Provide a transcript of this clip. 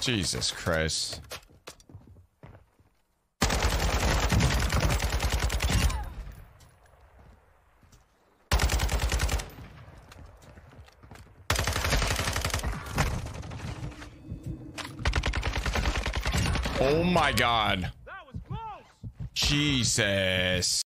Jesus Christ. Oh my God. That was close. Jesus.